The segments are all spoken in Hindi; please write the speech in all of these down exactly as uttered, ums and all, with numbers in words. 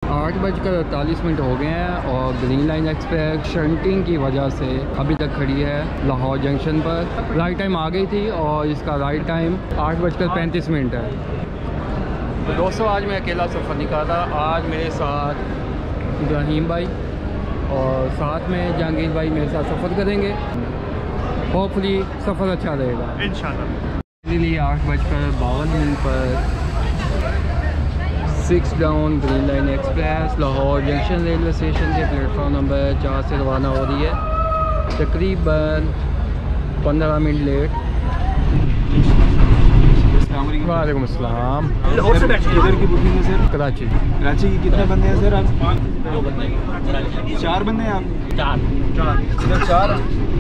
आठ बजकर अड़तालीस मिनट हो गए हैं और ग्रीन लाइन एक्सप्रेस शंटिंग की वजह से अभी तक खड़ी है लाहौर जंक्शन पर। राइट टाइम आ गई थी और इसका राइट टाइम आठ बजकर पैंतीस मिनट है। तो दोस्तों आज मैं अकेला सफ़र निकाला। आज मेरे साथ इब्राहिम भाई और साथ में जहांगीर भाई मेरे साथ सफ़र करेंगे। होपफुली सफ़र अच्छा रहेगा इंशाल्लाह। लिए आठ बजकर बावन मिनट पर six down green line express Lahore junction railway station के प्लेटफॉर्म नंबर चार से रवाना हो रही है, तकरीबन पंद्रह मिनट लेट। वालेकुम अस्सलाम। इधर की बुकिंग है सर? कराची। कराची की कितने बंदे हैं सर आप? चार बंदे हैं आप? चार चार इधर चार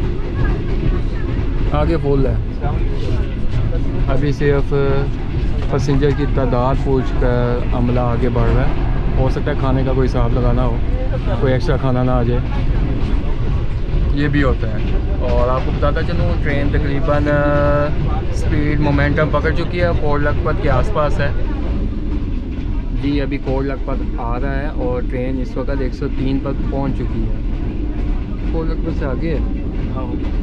आगे फुल है। अभी सिर्फ पैसेंजर की तादाद पूछ कर अमला आगे बढ़ रहा है। हो सकता है खाने का कोई हिसाब लगाना हो, कोई एक्स्ट्रा खाना ना आ जाए, ये भी होता है। और आपको बताता चलूँ ट्रेन तकरीबन स्पीड मोमेंटम पकड़ चुकी है, कोट लखपत के आसपास है जी। अभी कोट लखपत आ रहा है और ट्रेन इस वक्त एक सौ तीन पर पहुंच चुकी है। कोट लखपत से आगे है।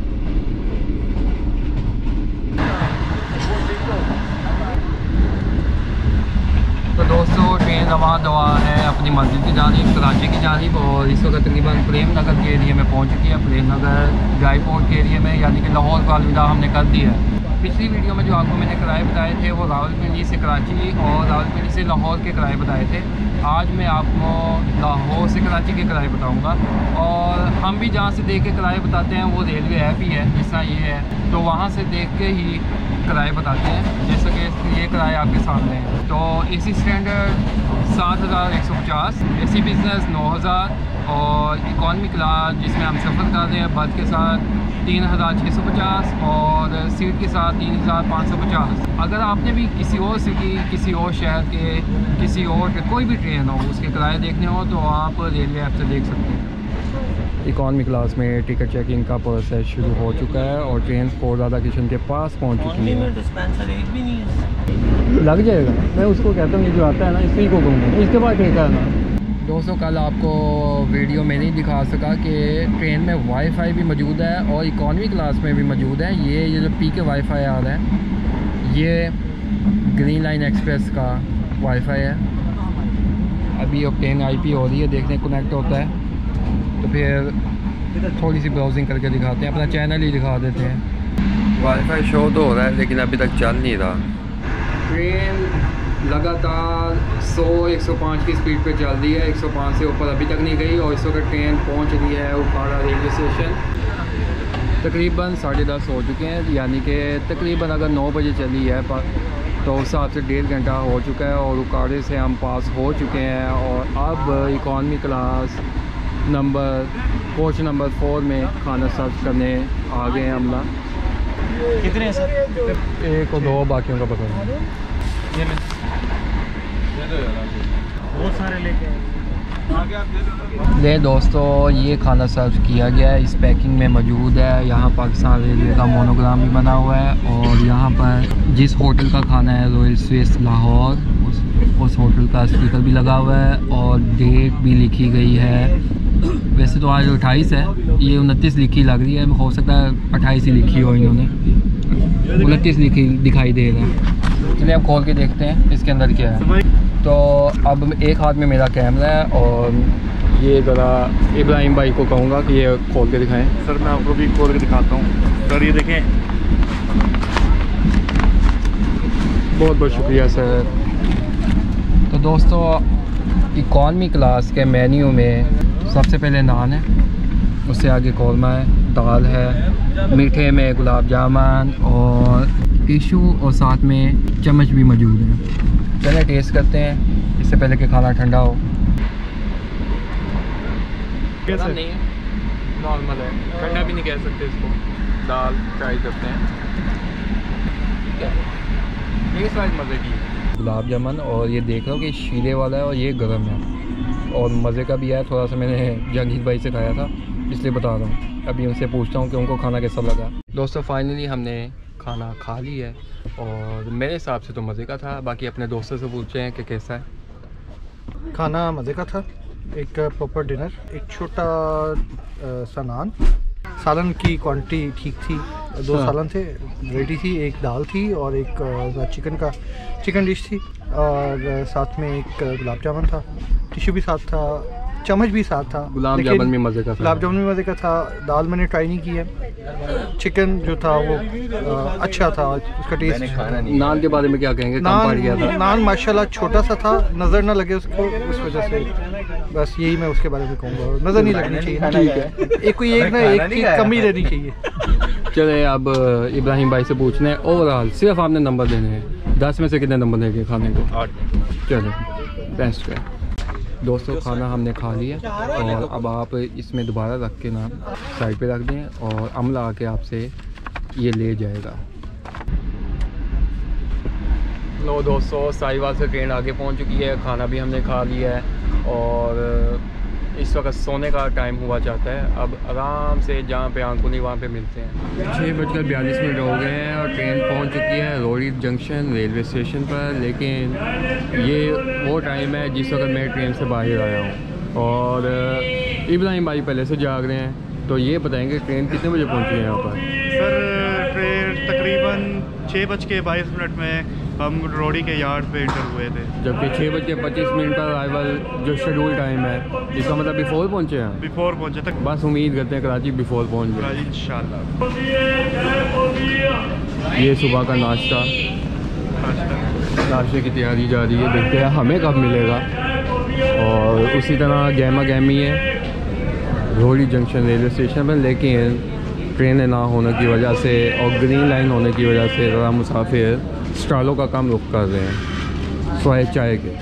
तो दोस्तों ट्रेन रवा दवा है अपनी मंजिल की जानिब कराची की जानिब और इस वक्त तकरीबन प्रेम नगर के एरिया में पहुंच चुकी है। प्रेम नगर ड्राईपोर्ट के एरिया में, यानी कि लाहौर का अलविदा हमने कर दिया है। पिछली वीडियो में जो आपको मैंने किराए बताए थे वो रावलपिंडी से कराची और रावलपिंडी से लाहौर के किराए बताए थे। आज मैं आपको लाहौर से कराची के किराए बताऊंगा और हम भी जहाँ से देख के किराए बताते हैं वो रेलवे ऐप ही है, जैसा ये है, तो वहाँ से देख के ही किराए बताते हैं। जैसा कि ये किराए आपके सामने हैं। तो ए सी स्टैंडर्ड सात हज़ार एक सौ पचास, ए सी बिज़नेस नौ हज़ार और इकॉनमी क्लास जिसमें हम सफ़र कर रहे हैं बस के साथ तीन हज़ार छः सौ पचास और सीट के साथ तीन हज़ार पाँच सौ पचास। अगर आपने भी किसी और सिटी, किसी और शहर के, किसी और के कोई भी ट्रेन हो उसके किराए देखने हो तो आप रेलवे ऐप से देख सकते हैं। इकॉनमी क्लास में टिकट चेकिंग का प्रोसेस शुरू हो चुका है और ट्रेन कोटरादा किशन के पास पहुंच चुकी है। लग जाएगा, मैं उसको कहता हूँ ये जो आता है ना इसी को कहूँगा, इसके बाद नहीं करना। दोस्तों कल आपको वीडियो में नहीं दिखा सका कि ट्रेन में वाईफाई भी मौजूद है और इकॉनमी क्लास में भी मौजूद है। ये ये जो पी के वाईफाई आ रहा है ये ग्रीन लाइन एक्सप्रेस का वाईफाई है। अभी ऑब्टेन आईपी हो रही है, देखने कनेक्ट होता है तो फिर थोड़ी सी ब्राउजिंग करके दिखाते हैं, अपना चैनल ही दिखा देते हैं। वाईफाई शो तो हो रहा है लेकिन अभी तक चल नहीं रहा। ट्रेन लगातार सौ एक सौ पाँच की स्पीड पे चल रही है, एक सौ पाँच से ऊपर अभी तक नहीं गई और इस वक्त ट्रेन पहुंच रही है उपाड़ा रेलवे स्टेशन। तकरीबन साढ़े दस हो चुके हैं, यानी कि तकरीबन अगर नौ बजे चली है तो उस हिसाब से डेढ़ घंटा हो चुका है और उकाड़े से हम पास हो चुके हैं और अब economy class number coach number four में खाना सर्व करने आ गए हैं हमला। कितने हैं सर? एक और दो, बाकियों का पता नहीं। बहुत सारे लेके ले दोस्तों ये खाना सर्व किया गया है, इस पैकिंग में मौजूद है। यहाँ पाकिस्तान रेलवे का मोनोग्राम भी बना हुआ है और यहाँ पर जिस होटल का खाना है रॉयल स्विस लाहौर, उस, उस होटल का स्पीकर भी लगा हुआ है और डेट भी लिखी गई है। वैसे तो आज अट्ठाईस है, ये उनतीस लिखी लग रही है, हो सकता है अट्ठाईस ही लिखी हो इन्होंने, उनतीस लिखी दिखाई दे रहा है। चलिए अब खोल के देखते हैं इसके अंदर क्या है। तो अब एक हाथ में मेरा कैमरा है और ये ज़रा इब्राहिम भाई को कहूँगा कि ये खोल के दिखाएं। सर मैं आपको भी खोल के दिखाता हूँ सर, ये देखें। बहुत बहुत शुक्रिया सर। तो दोस्तों इकॉनमी क्लास के मेन्यू में सबसे पहले नान है, उससे आगे कौरमा है, दाल है, मीठे में गुलाब जामुन और टिशू और साथ में चम्मच भी मौजूद है। चलिए टेस्ट करते हैं इससे पहले कि खाना ठंडा हो। कैसा नहीं है, नॉर्मल है, ठंडा भी नहीं कह सकते इसको। दाल ट्राई करते हैं, टेस्ट वाइज मज़े की है। गुलाब जामुन और ये देख रहा हूँ कि शीरे वाला है और ये गर्म है और मज़े का भी है। थोड़ा सा मैंने जहांगीर भाई से खाया था इसलिए बता रहा हूँ, अभी उनसे पूछता हूँ कि उनको खाना कैसा लगा। दोस्तों फाइनली हमने खाना खा ली है और मेरे हिसाब से तो मज़े का था, बाकी अपने दोस्तों से पूछते हैं कि कैसा है। खाना मज़े का था, एक प्रॉपर डिनर, एक छोटा सा नान, सालन की क्वांटिटी ठीक थी, दो सालन थे, वैरायटी थी, एक दाल थी और एक चिकन का चिकन डिश थी और साथ में एक गुलाब जामुन था, टिश्यू भी साथ था, चम्मच भी साथ था। गुलाब जामुन भी मज़े का था। गुलाब जामुन भी मज़े का था। दाल मैंने ट्राई नहीं की है। चिकन जो था वो आ, अच्छा था, उसका टेस्ट। नान के बारे में क्या कहेंगे? नान, गया था। नान माशाल्लाह छोटा सा था, नज़र ना लगे उसको, उस वजह से बस यही मैं उसके बारे में कहूँगा, नज़र नहीं लगनी चाहिए। ठीक है, एक कोई एक ना एक की कमी रहनी चाहिए। चले अब इब्राहिम भाई से पूछने हैं, ओवरऑल सिर्फ आपने नंबर देने हैं, दस में से कितने नंबर देंगे खाने को? आठ। चलो बेस्ट है दोस्तों, खाना हमने खा लिया और अब आप इसमें दोबारा रख के ना साइड पे रख दें और अमला आके आपसे ये ले जाएगा। लो दोस्तों, साहिवाल से ट्रेन आगे पहुंच चुकी है, खाना भी हमने खा लिया है और इस वक्त सोने का टाइम हुआ चाहता है। अब आराम से जहाँ पे आंखों नहीं वहाँ पे मिलते हैं। छः बजकर बयालीस मिनट हो गए हैं और ट्रेन पहुँच चुकी है रोड़ी जंक्शन रेलवे स्टेशन पर, लेकिन ये वो टाइम है जिस वक्त मैं ट्रेन से बाहर आया हूँ और इब्राहिम भाई पहले से जाग रहे हैं, तो ये बताएंगे ट्रेन कितने बजे पहुँची है यहाँ पर? सर ट्रेन तकरीबन छः बज के बाईस मिनट में हम रोड़ी के यार्ड पे इंटर हुए थे, जबकि छः बज के पच्चीस मिनट पर अराइवल जो शेड्यूल टाइम है, इसका मतलब बिफोर पहुँचे हैं। बिफोर पहुँचे तक बस उम्मीद करते हैं कराची बिफोर पहुँच जाए इंशाल्लाह। ये सुबह का नाश्ता, नाश्ते की तैयारी जा रही है, देखते हैं हमें कब मिलेगा। और उसी तरह गहमा गहमी है रोड़ी जंक्शन रेलवे स्टेशन पर, लेकिन ट्रेनें ना होने की वजह से और ग्रीन लाइन होने की वजह से ज़रा मुसाफिर स्टॉलों का काम रुक कर रहे हैं स्वाय चाय के।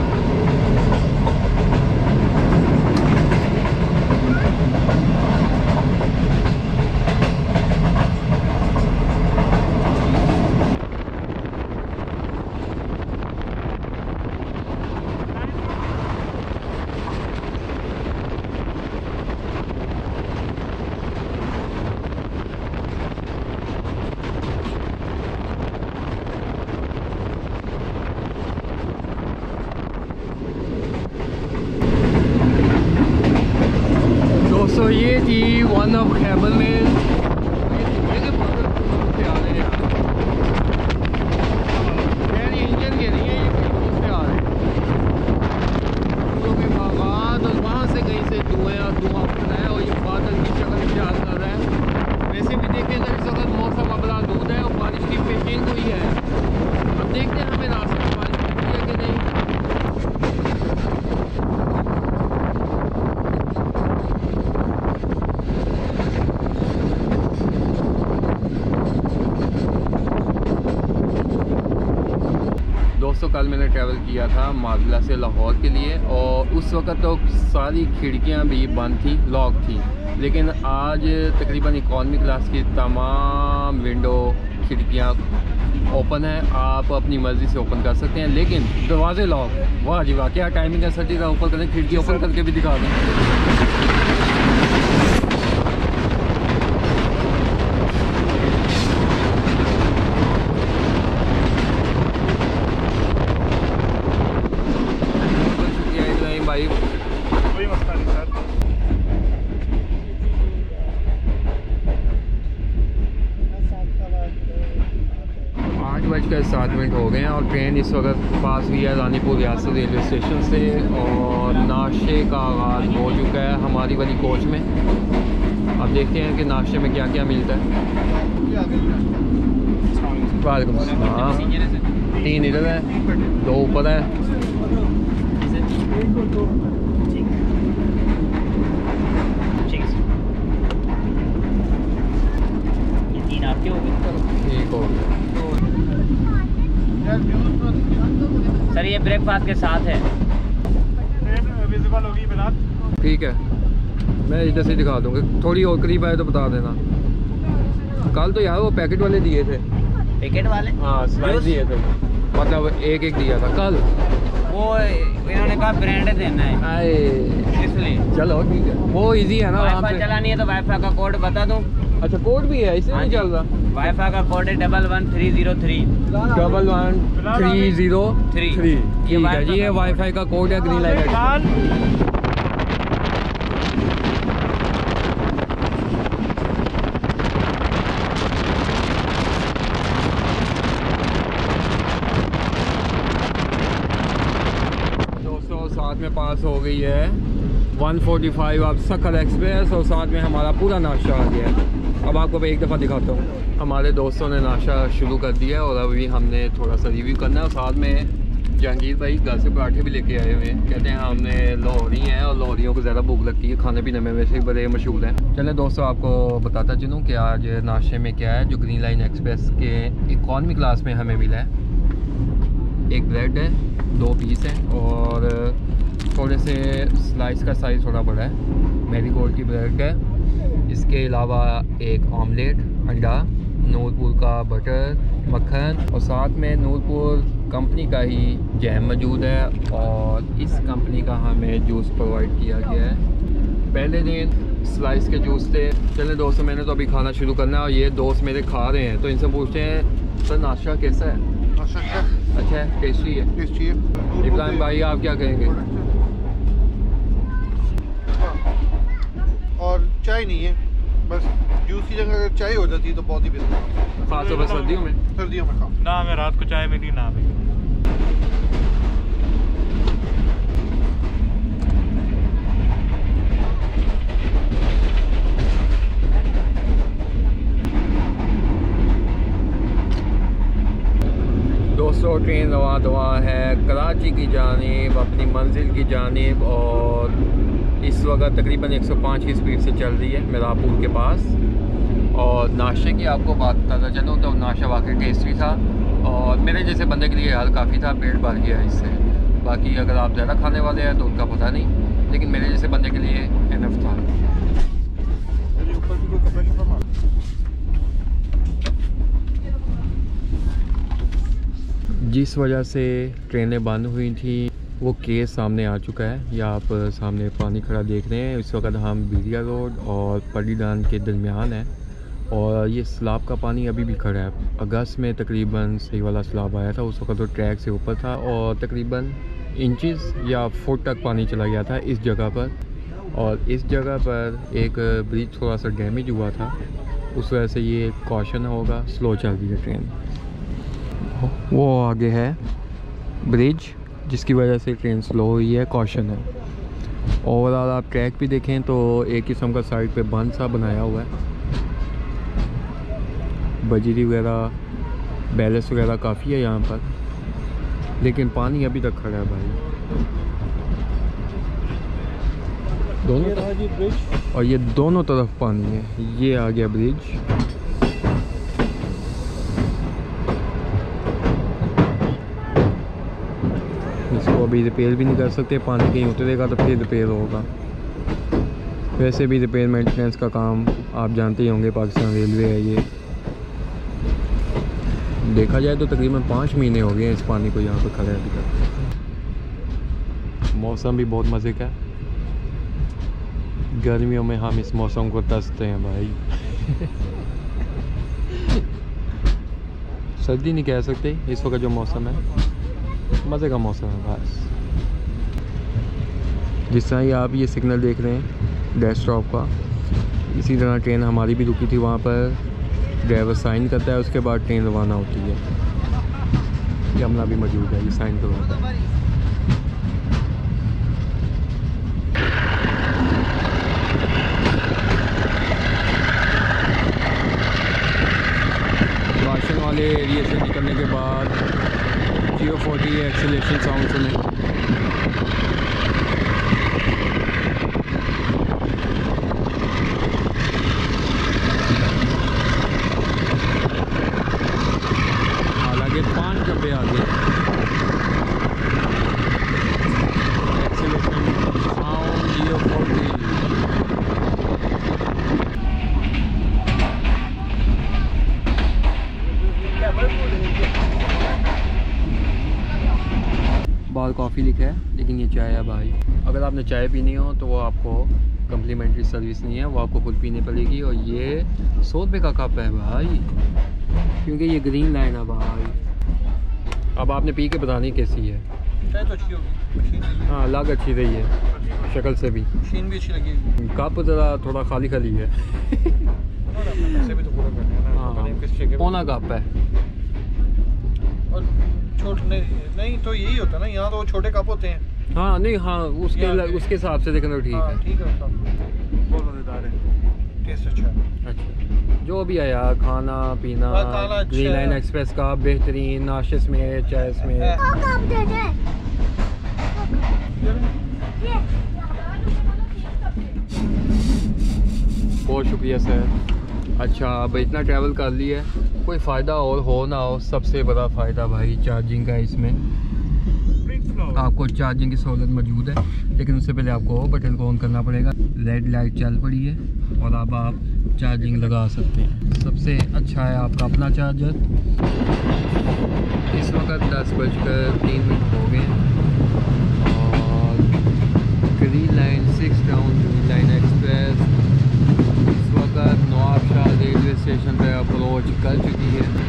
दोस्तों ये थी वन ऑफ खैबर में इंजन के नहीं है, ये से आ रहे हैं के बागात और वहाँ से कहीं से धुएँ और धुआं उठ रहा है और ये बादल की शक्ल इख्तियार कर रहा है। वैसे भी देखें अगर इस वक्त मौसम अबला दूध है और बारिश की पेशिंग हुई है। अब देखते हैं हमें रास्ते में बारिश होती है कि नहीं। दोस्तों कल मैंने ट्रैवल किया था मागला से लाहौर के लिए और उस वक़्त तो सारी खिड़कियां भी बंद थी, लॉक थी, लेकिन आज तकरीबन इकॉनमी क्लास की तमाम विंडो खिड़कियां ओपन है, आप अपनी मर्ज़ी से ओपन कर सकते हैं, लेकिन दरवाजे लॉक है। वाह जी वाह, क्या टाइमिंग है सर जी का, ऊपर करें खिड़की ओपन करके भी दिखा दें। कोई मसला नहीं सर। आठ बजकर सात मिनट हो गए हैं और ट्रेन इस वक्त पास हुई है रानीपुर रियासत रेलवे स्टेशन से और नाश्ते का आगाज़ हो चुका है हमारी वाली कोच में। अब देखते हैं कि नाश्ते में क्या क्या मिलता है। वालेकुम अस्सलाम। तीन इधर है, दो ऊपर है। ठीक हो गया सर, ये ब्रेकफास्ट के साथ है। विजिबल होगी फिलहाल। ठीक है, मैं इधर से दिखा दूँगा, थोड़ी और करीब आए तो बता देना। कल तो यार वो पैकेट वाले दिए थे। पैकेट वाले? हाँ स्लाइस दिए थे, मतलब एक एक दिया था कल। वो इन्होंने कहा ब्रांड देना है आए इसलिए। चलो ठीक है, वो इजी है ना। वाईफाई चलानी है तो वाईफाई का कोड बता दूं। अच्छा कोड भी है, इससे नहीं चल रहा। वाईफाई का कोड है double one three zero three double one three zero three three ठीक है जी, ये वाईफाई का कोड है ग्रीन लाइन। साथ में पास हो गई है वन फोर्टी फाइव अब सक्कर एक्सप्रेस और साथ में हमारा पूरा नाश्ता आ गया है। अब आपको मैं एक दफ़ा दिखाता हूँ। हमारे दोस्तों ने नाश्ता शुरू कर दिया है और अभी हमने थोड़ा सा रिव्यू करना है। और साथ में जहांगीर भाई घर से पराठे भी लेके आए हुए हैं। कहते हैं हमने लाहौरी हैं और लाहौरियों को ज़्यादा भूख लगती है, खाने पीने में वैसे ही बड़े मशहूर हैं। चलें दोस्तों आपको बताता चलूँ कि आज नाश्ते में क्या है जो ग्रीन लाइन एक्सप्रेस के इकॉनमी क्लास में हमें मिला है। एक ब्रेड है, दो पीस हैं और थोड़े से स्लाइस का साइज़ थोड़ा बड़ा है। मैरीगोल्ड की ब्रेड है, इसके अलावा एक ऑमलेट, अंडा, नूरपुर का बटर, मक्खन और साथ में नूरपुर कंपनी का ही जैम मौजूद है और इस कंपनी का हमें जूस प्रोवाइड किया गया है। पहले दिन स्लाइस के जूस थे। चलें दोस्तों मैंने तो अभी खाना शुरू करना है और ये दोस्त मेरे खा रहे हैं तो इनसे पूछते हैं सर नाश्ता कैसा है? अच्छा अच्छा है, टेस्टी है। टेस्टी है। इब्राहिम भाई आप क्या कहेंगे? और चाय नहीं है, बस जूस की जगह अगर चाय हो जाती है तो बहुत ही बेहतर। खासतौर पर सर्दियों में सर्दियों में खाओ ना, हमें रात को चाय मिली ना मिली। दोस्तों ट्रेन रवा दवा है कराची की जानिब, अपनी मंजिल की जानिब और इस वक्त तकरीबन एक सौ पाँच की स्पीड से चल रही है मिरापुर के पास। और नाश्ते की आपको बात बताता चलूँ तो नाश्ता वाकई टेस्टी था और मेरे जैसे बंदे के लिए यार काफ़ी था, पेट भर गया इससे। बाकी अगर आप ज़्यादा खाने वाले हैं तो उनका पता नहीं, लेकिन मेरे जैसे बंदे के लिए इनफ था। जिस वजह से ट्रेनें बंद हुई थी वो केस सामने आ चुका है। या आप सामने पानी खड़ा देख रहे हैं। इस वक्त हम बीरिया रोड और पलीडान के दरमियान हैं और ये सैलाब का पानी अभी भी खड़ा है। अगस्त में तकरीबन सही वाला सैलाब आया था, उस वक्त तो ट्रैक से ऊपर था और तकरीबन इंचेस या फुट तक पानी चला गया था इस जगह पर। और इस जगह पर एक ब्रिज थोड़ा सा डैमेज हुआ था, उस वजह से ये कॉशन होगा, स्लो चल रही है ट्रेन। वो आगे है ब्रिज जिसकी वजह से ट्रेन स्लो हुई है, कॉशन है। ओवरऑल आप ट्रैक भी देखें तो एक किस्म का साइड पे बंद सा बनाया हुआ है। बजरी वगैरह बैलेंस वगैरह काफ़ी है यहाँ पर, लेकिन पानी अभी तक खड़ा है भाई दोनों तरफ। और ये दोनों तरफ पानी है। ये आ गया ब्रिज। इसको अभी रिपेयर भी नहीं कर सकते, पानी कहीं उतरेगा तो फिर रिपेयर होगा। वैसे भी रिपेयर मेंटेनेंस का काम आप जानते ही होंगे, पाकिस्तान रेलवे है ये। देखा जाए तो तकरीबन पाँच महीने हो गए हैं इस पानी को यहाँ पर खड़े अभी तक। मौसम भी बहुत मज़े का है। गर्मियों में हम इस मौसम को तरसते हैं भाई। सर्दी नहीं कह सकते इस वक्त जो मौसम है, मज़े का मौसम है बस। जिस तरह ही आप ये सिग्नल देख रहे हैं डैश स्टॉप का, इसी तरह ट्रेन हमारी भी रुकी थी वहाँ पर। ड्राइवर साइन करता है, उसके बाद ट्रेन रवाना होती है। यमुना भी मौजूद है, ये साइन करवाता है। वाशन वाले एरिया से निकलने के बाद जीरो फोर्टी एक्सीलरेशन साउंड सुने। हालांकि पाँच डब्बे आगे एक्सीलरेशन साउंड जीरो फोर्टी। बाहर कॉफ़ी लिखा है लेकिन ये चाय है भाई। अगर आपने चाय पीनी हो तो वो आपको कम्प्लीमेंट्री सर्विस नहीं है, वो आपको खुद पीनी पड़ेगी। और ये सौ रुपये का कप है भाई, क्योंकि ये ग्रीन लाइन है भाई। अब आपने पी के बतानी कैसी है। चाय तो अच्छी होगी, मशीन हाँ लग अच्छी रही है शक्ल से भी, मशीन भी अच्छी लगी। कप ज़रा थोड़ा खाली खाली है। पैसे भी तो पूरा करने हैं ना, हाँ, पता नहीं किस जगह पौना कप है। और छोटे नहीं, नहीं तो यही होता है ना, यहाँ तो छोटे कप होते हैं। हाँ नहीं हाँ उसके यहाँ ल- पे- उसके हिसाब से देखना ठीक हाँ, है। ठीक है साहब, बहुत मज़ेदार है, टेस्ट अच्छा है। अच्छा जो भी है यार, खाना पीना हाँ, खाना अच्छा ग्रीन लाइन है। एक्सप्रेस का बेहतरीन, नाश्ते में चाय में। बहुत शुक्रिया सर। अच्छा अब इतना ट्रैवल कर लिया है, कोई फ़ायदा और हो ना हो, सबसे बड़ा फ़ायदा भाई चार्जिंग का। इसमें आपको चार्जिंग की सहूलत मौजूद है, लेकिन उससे पहले आपको बटन को ऑन करना पड़ेगा। रेड लाइट चल पड़ी है और अब आप चार्जिंग लगा सकते हैं। सबसे अच्छा है आपका अपना चार्जर। इस वक्त दस बजकर तीन मिनट हो गए और green line six down green line express इस वक्त नवाबशाह रेलवे स्टेशन पर अप्रोच कर चुकी है।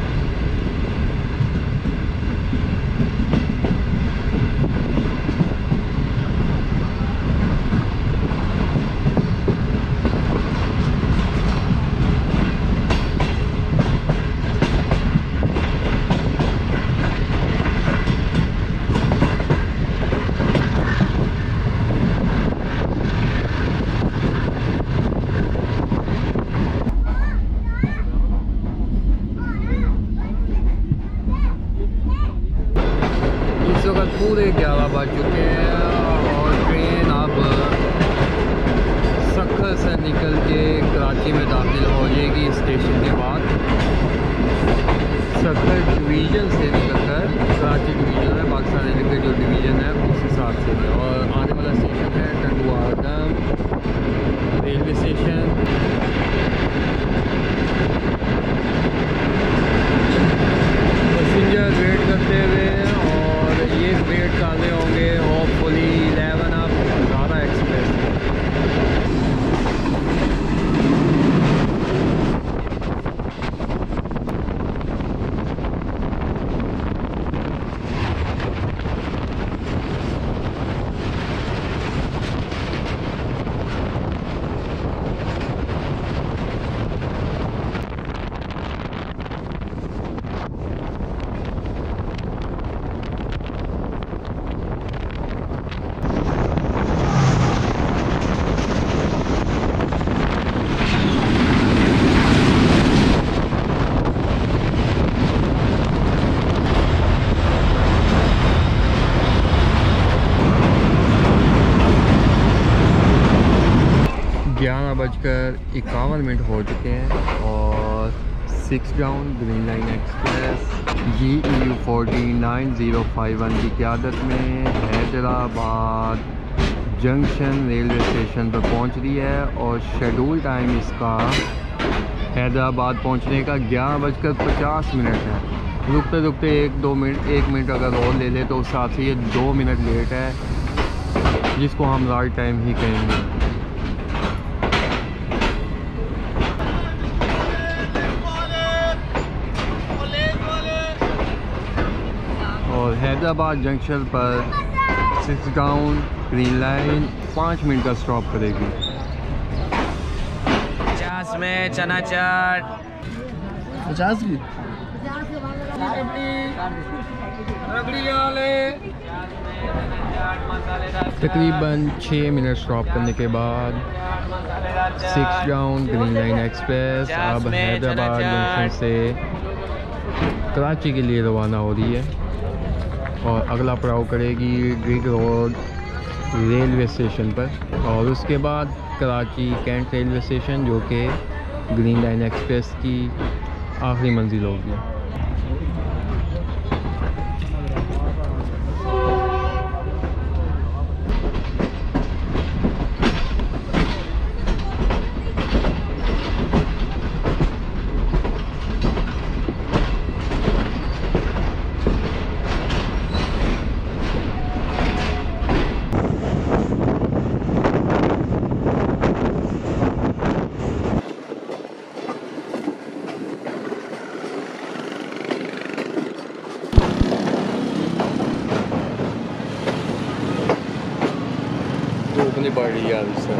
इस वक्त पूरे ग्यारह बज चुके हैं और ट्रेन अब सक्खर से निकल के कराची में दाखिल हो जाएगी। स्टेशन के बाद सक्खर डिवीज़न से निकल कर कराची डिवीज़न में पाकिस्तान रेलवे के जो डिवीज़न है उस हिसाब से है। और आने वाला स्टेशन है Tando Adam railway station. Passenger wait करते हुए और ये वेट कर रहे होंगे होपफुली इलेवन अप ज़्यादा एक्सप्रेस। ग्यारह बजकर इक्यावन मिनट हो चुके हैं और six down green line express G E U forty nine zero five one की क़यादत में हैदराबाद जंक्शन रेलवे स्टेशन पर पहुंच रही है। और शेड्यूल टाइम इसका हैदराबाद पहुंचने का ग्यारह बजकर पचास मिनट है। रुकते रुकते एक दो मिनट एक मिनट अगर और ले ले तो उस हिसाब से ये दो मिनट लेट है, जिसको हम राइट टाइम ही कहेंगे। और हैदराबाद जंक्शन पर सिक्स डाउन ग्रीन लाइन पाँच मिनट का स्टॉप करेगी। पचास में चना चाट पचास की तकरीबन छः मिनट स्टॉप करने के बाद six down green line express अब हैदराबाद जंक्शन से कराची के लिए रवाना हो रही है और अगला पड़ाव करेगी ग्रिग रोड रेलवे स्टेशन पर और उसके बाद कराची कैंट रेलवे स्टेशन, जो कि ग्रीन लाइन एक्सप्रेस की आखिरी मंजिल होगी। बढ़िया सर।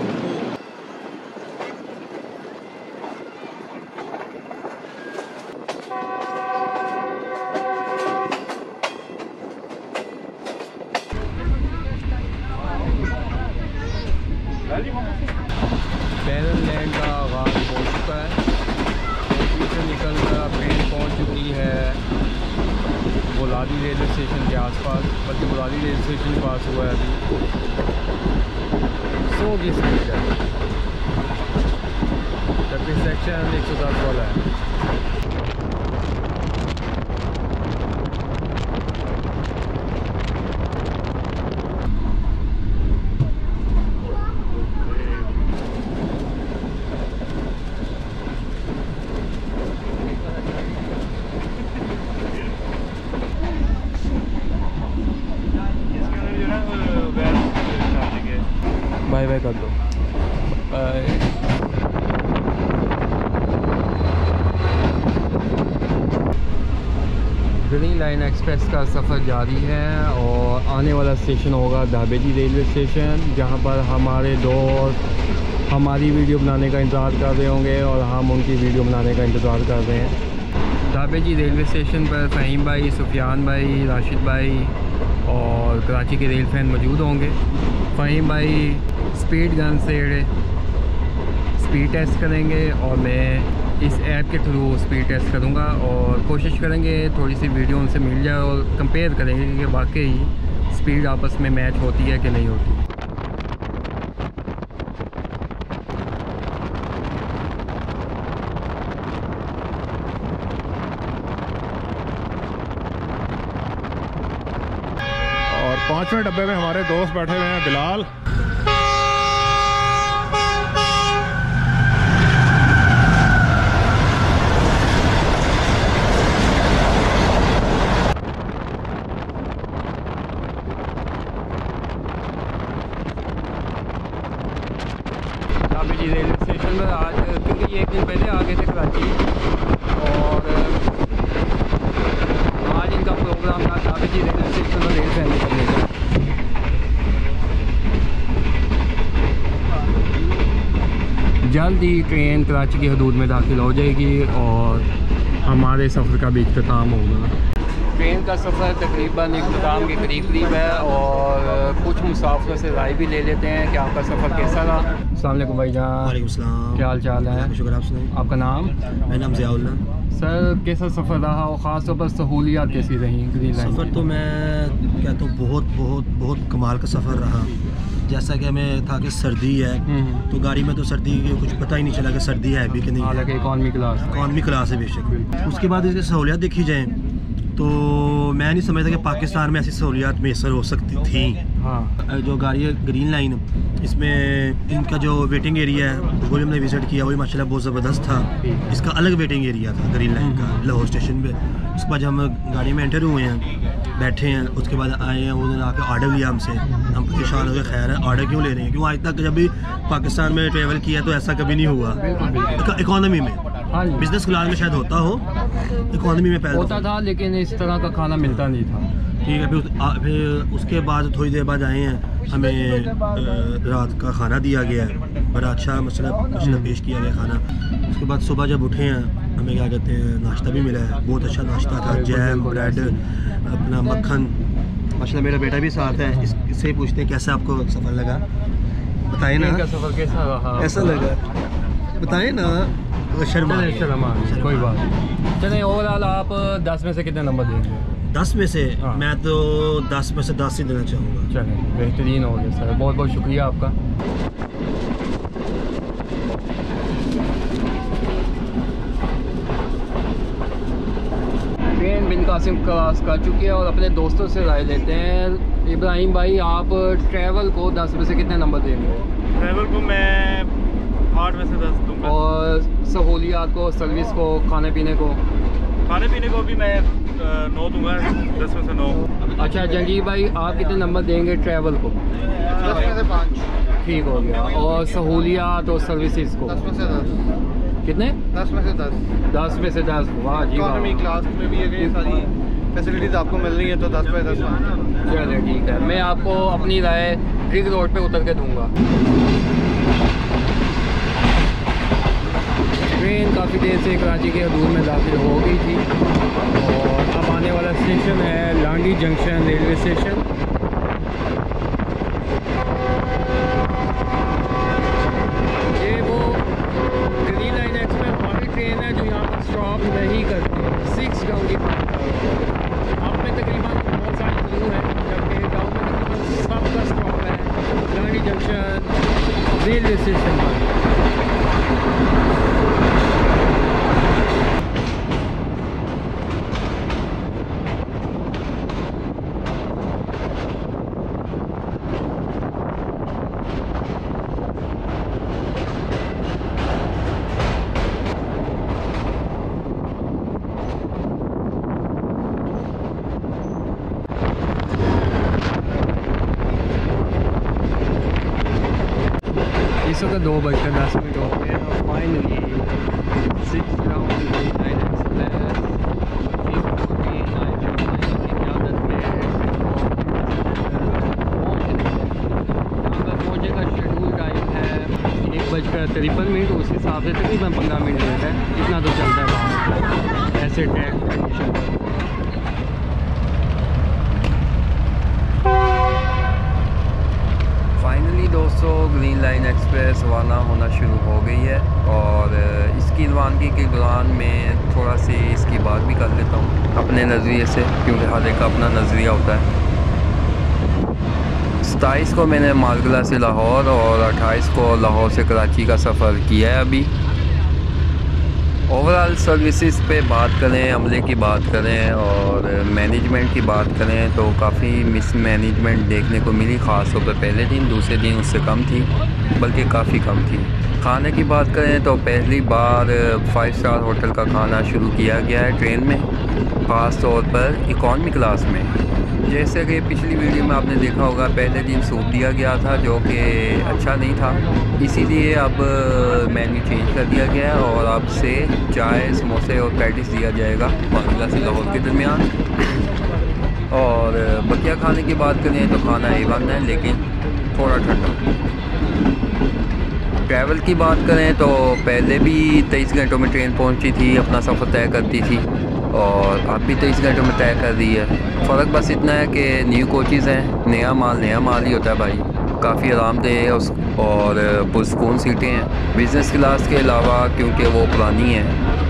बैरन लैंड का आगाज़ हो चुका है। से निकल कर ट्रेन पहुँच चुकी है बुलादी रेलवे स्टेशन के आसपास, बल्कि बुलादी रेलवे स्टेशन के पास हुआ है अभी। सौ की स्पीड है, जबकि सेक्शन एक सौ दस वाला है। बाय बाय कर दो, बाय। ग्रीन लाइन एक्सप्रेस का सफ़र जारी है और आने वाला स्टेशन होगा धाबेजी रेलवे स्टेशन, जहां पर हमारे दोस्त हमारी वीडियो बनाने का इंतज़ार कर रहे होंगे और हम उनकी वीडियो बनाने का इंतज़ार कर रहे हैं। धाबेजी रेलवे स्टेशन पर फ़हीम भाई, सुफियान भाई, राशिद भाई और कराची के रेल फैन मौजूद होंगे। फ़हीम भाई स्पीड गन से स्पीड टेस्ट करेंगे और मैं इस ऐप के थ्रू स्पीड टेस्ट करूंगा और कोशिश करेंगे थोड़ी सी वीडियो उनसे मिल जाए और कंपेयर करेंगे कि वाकई स्पीड आपस में मैच होती है कि नहीं होती। और पाँचवें डब्बे में हमारे दोस्त बैठे हुए हैं बिलाल। धाबेजी रेलवे स्टेशन पर आज, क्योंकि ये एक दिन पहले आ गए थे कराची और आज इनका प्रोग्राम था धाबेजी रेलवे स्टेशन पर रेल फैन करने का। जल्द ही ट्रेन कराची की हदूद में दाखिल हो जाएगी और हमारे सफ़र का भी इख्तिताम होगा। ट्रेन का सफ़र तकरीबन इख्तिताम के करीब करीब है और कुछ मुसाफिरों से राय भी ले लेते हैं कि आपका सफ़र कैसा रहा। अस्सलाम वालेकुम भाईजान। वालेकुम सलाम। क्या हाल चाल है? शुक्र, आप सुनाइए। आपका नाम? मेरा नाम ज़ियाउल्लाह। सर कैसा सफ़र रहा और ख़ास तौर पर सहूलियात कैसी रही ग्रीन लाइन? सफ़र तो मैं कहता हूँ बहुत बहुत बहुत कमाल का सफ़र रहा। जैसा कि हमें था कि सर्दी है तो गाड़ी में तो सर्दी की कुछ पता ही नहीं चला कि सर्दी है भी कि नहीं। हालांकि इकॉनमी क्लास इकॉनमी क्लास है बेशक। उसके बाद इसकी सहूलियात देखी जाए तो मैं नहीं समझता कि पाकिस्तान में ऐसी सहूलियात मैसर हो सकती थी। हाँ, जो गाड़ी है ग्रीन लाइन, इसमें इनका जो वेटिंग एरिया है वो हमने विज़िट किया, वही माशाल्लाह बहुत ज़बरदस्त था। इसका अलग वेटिंग एरिया था ग्रीन लाइन का लाहौर स्टेशन पे। उसके बाद जब हम गाड़ी में एंटर हुए हैं, बैठे हैं, उसके बाद आए हैं, उन्होंने आके ऑर्डर लिया हमसे। हम परेशान हो गए, खैर है ऑर्डर क्यों ले रहे हैं, क्यों आज तक जब भी पाकिस्तान में ट्रेवल किया तो ऐसा कभी नहीं हुआ। इकॉनमी में, बिजनेस क्लास में शायद होता हो, इकॉनमी में पहले होता था लेकिन इस तरह का खाना मिलता नहीं था। ठीक है। फिर आ, फिर उसके बाद थोड़ी देर बाद आए हैं, हमें रात का खाना दिया गया है, बड़ा अच्छा मसला मसला पेश किया गया खाना। उसके बाद सुबह जब उठे हैं हमें क्या कहते हैं नाश्ता भी मिला है, बहुत अच्छा नाश्ता था, जैम, ब्रेड, अपना मक्खन। माशाल्लाह मेरा बेटा भी साथ है, इस, इससे पूछते हैं कैसा आपको सफ़र लगा, बताएं ना। का सफ़र कैसा रहा? कैसा लगा बताएं ना। शर्मा शर्मा कोई बात नहीं। चलें, ओवरऑल आप दस में से कितने नंबर देंगे? दस में से हाँ। मैं तो दस में से दस ही देना चाहूँगा। चलें, बेहतरीन हो गया सर, बहुत बहुत शुक्रिया आपका। ट्रेन बिन कासिम क्रॉस कर चुकी है और अपने दोस्तों से राय लेते हैं। इब्राहिम भाई, आप ट्रैवल को दस में से कितने नंबर देंगे? ड्राइवर को मैं आठ में से दस दूँगा। और सहूलियात को, सर्विस को, खाने पीने को? खाने पीने को भी मैं नौ दूंगा, दस में से नौ। अच्छा जंगीर भाई, आप कितने नंबर देंगे ट्रैवल को? दस में से पाँच। ठीक हो गया। और सहूलियात और सर्विसेज को? दस में से दस। कितने? दस में से दस। दस में से दस। वाह जी वाह। इकॉनमी क्लास में भी ये सारी फैसिलिटीज़ आपको मिल रही है तो दस पे दस। चलिए ठीक है, मैं आपको अपनी राय रिंग रोड पे उतर के दूंगा। ट्रेन काफ़ी देर से कराची के हदूद में दाखिल हो गई थी और अब आने वाला स्टेशन है लांडी जंक्शन रेलवे स्टेशन। ये वो ग्रीन लाइन एक्सप्रेस हमारी ट्रेन है जो यहाँ पर स्टॉप नहीं करती। सिक्स गाँव की आप में तकरीबन बहुत सारी जरूर है, जबकि गाँव में तकरीबन सबका स्टॉप है लांडी जंक्शन रेलवे स्टेशन पर। इस वक्त दो बजकर दस मिनट हो गए हैं और finally six round nine express पहुँचने का शेड्यूल टाइम है एक बजकर तिरपन मिनट। उस हिसाब से तकरीबन पंद्रह मिनट लेट है, इतना तो चलता है वहाँ ऐसे ट्रैक कंडीशन पर। फाइनली दोस्तों ग्रीन लाइन एक्सप्रेस रवाना होना शुरू हो गई है और इसकी रवानगी के दौरान मैं थोड़ा सी इसकी बात भी कर लेता हूँ अपने नज़रिए से, क्योंकि हर एक का अपना नज़रिया होता है। सताईस को मैंने मालगला से लाहौर और अट्ठाईस को लाहौर से कराची का सफ़र किया है। अभी ओवरऑल सर्विसेज पे बात करें, अमले की बात करें और मैनेजमेंट की बात करें तो काफ़ी मिसमैनेजमेंट देखने को मिली, ख़ास तौर पर पहले दिन, दूसरे दिन उससे कम थी, बल्कि काफ़ी कम थी। खाने की बात करें तो पहली बार फाइव स्टार होटल का खाना शुरू किया गया है ट्रेन में, ख़ास तौर पर इकॉनमी क्लास में। जैसे कि पिछली वीडियो में आपने देखा होगा पहले दिन सूप दिया गया था जो कि अच्छा नहीं था, इसीलिए अब मेन्यू चेंज कर दिया गया है और अब से चाय, समोसे और पैटिस दिया जाएगा मालगला से लाहौर के दरमियान। और बकिया खाने की बात करें तो खाना ए वन है, लेकिन थोड़ा ठंडा। ट्रैवल की बात करें तो पहले भी तेईस घंटों में ट्रेन पहुंची थी, अपना सफ़र तय करती थी और अब भी तेईस घंटों में तय कर दी है। फ़र्क बस इतना है कि न्यू कोचेज़ हैं, नया माल नया माल ही होता है भाई, काफ़ी आरामदेह है और पुरसकून सीटें हैं बिज़नेस क्लास के अलावा, क्योंकि वो पुरानी है।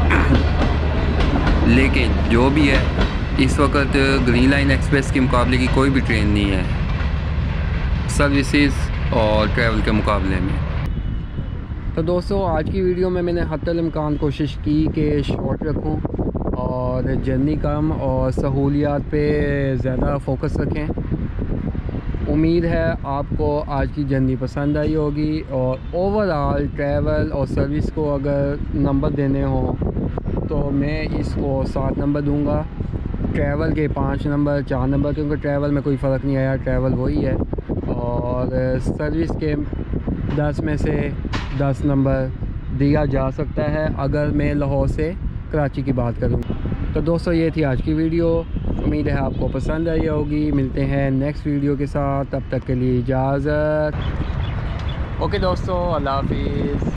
लेकिन जो भी है इस वक्त ग्रीन लाइन एक्सप्रेस के मुकाबले की कोई भी ट्रेन नहीं है सर्विसेज और ट्रैवल के मुकाबले में। तो दोस्तों आज की वीडियो में मैंने हत्तल इम्कान कोशिश की कि शॉर्ट रखूं और जर्नी कम और सहूलियात पे ज़्यादा फोकस रखें। उम्मीद है आपको आज की जर्नी पसंद आई होगी और ओवरऑल ट्रैवल और सर्विस को अगर नंबर देने हो तो मैं इसको सात नंबर दूंगा, ट्रैवल के पाँच नंबर, चार नंबर, क्योंकि ट्रैवल में कोई फ़र्क नहीं आया, ट्रैवल वही है। और सर्विस के दस में से दस नंबर दिया जा सकता है अगर मैं लाहौर से कराची की बात करूँ। तो दोस्तों ये थी आज की वीडियो, उम्मीद है आपको पसंद आई होगी। मिलते हैं नेक्स्ट वीडियो के साथ, तब तक के लिए इजाज़त। ओके दोस्तों, अल्लाह हाफिज़।